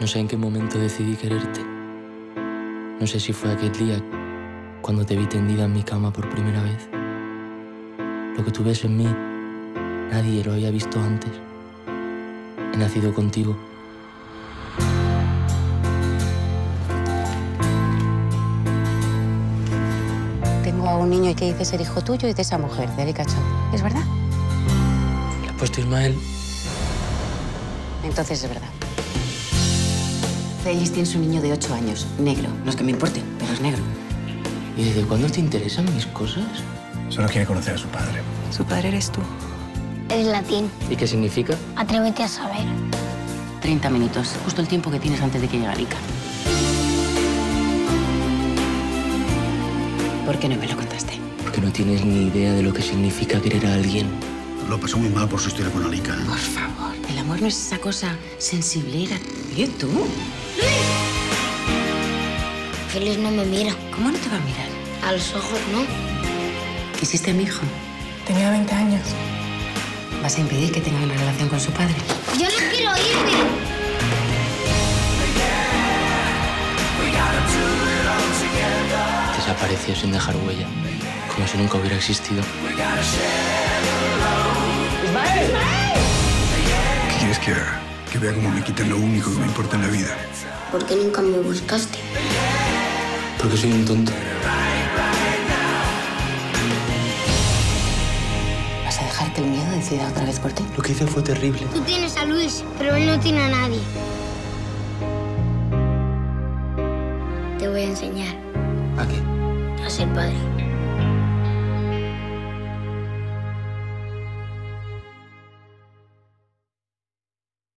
No sé en qué momento decidí quererte. No sé si fue aquel día cuando te vi tendida en mi cama por primera vez. Lo que tú ves en mí, nadie lo había visto antes. He nacido contigo. Tengo a un niño que dice ser hijo tuyo y de esa mujer, de Erika Cho. ¿Es verdad? Le has puesto Ismael. Entonces es verdad. Félix tiene su niño de 8 años, negro. No es que me importe, pero es negro. ¿Y desde cuándo te interesan mis cosas? Solo quiere conocer a su padre. Su padre eres tú. Es latín. ¿Y qué significa? Atrévete a saber. 30 minutos, justo el tiempo que tienes antes de que llegue Erika. ¿Por qué no me lo contaste? Porque no tienes ni idea de lo que significa querer a alguien. Lo pasó muy mal por su historia con Alika. Por favor, el amor no es esa cosa sensiblera. ¿Y tú? Félix no me mira. ¿Cómo no te va a mirar? A los ojos, ¿no? ¿Quisiste a mi hijo? Tenía 20 años. ¿Vas a impedir que tenga una relación con su padre? ¡Yo no quiero irme! Desapareció sin dejar huella, como si nunca hubiera existido. ¿Qué quieres que haga? Que vea cómo me quitan lo único que me importa en la vida. ¿Por qué nunca me buscaste? Porque soy un tonto. ¿Vas a dejar que el miedo decida otra vez por ti? Lo que hice fue terrible. Tú tienes a Luis, pero él no tiene a nadie. Te voy a enseñar ¿A qué? a ser padre.